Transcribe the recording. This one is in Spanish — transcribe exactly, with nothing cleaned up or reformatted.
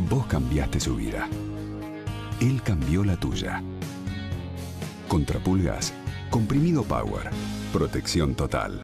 Vos cambiaste su vida. Él cambió la tuya. Contra Pulgas, comprimido Power. Protección total.